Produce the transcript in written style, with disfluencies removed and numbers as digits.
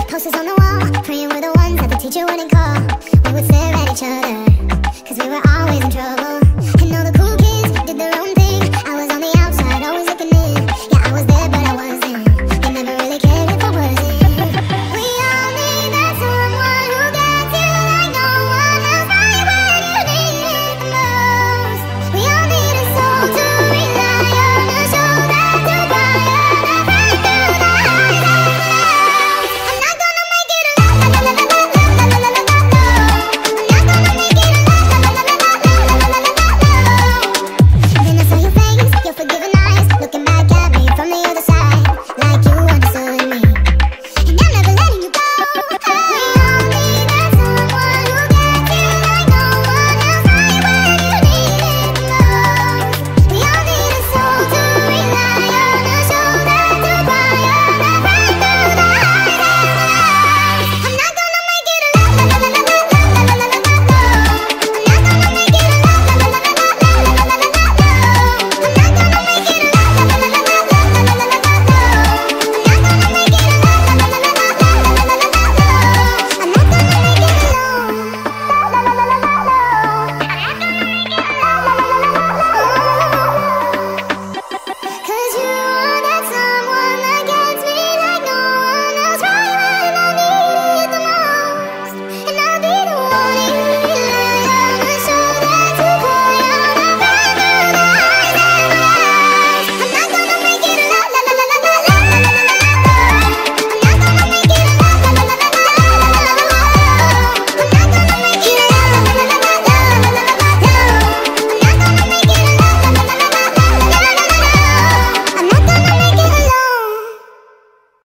Posters on the wall, praying we're the ones that the teacher wouldn't call. We would stare at each other, cause we were always in trouble.